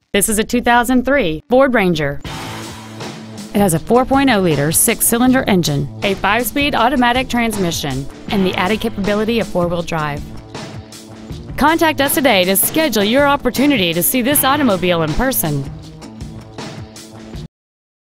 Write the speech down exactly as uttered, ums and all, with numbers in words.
This is a two thousand three Ford Ranger. It has a four point oh liter six-cylinder engine, a five-speed automatic transmission, and the added capability of four-wheel drive. Contact us today to schedule your opportunity to see this automobile in person.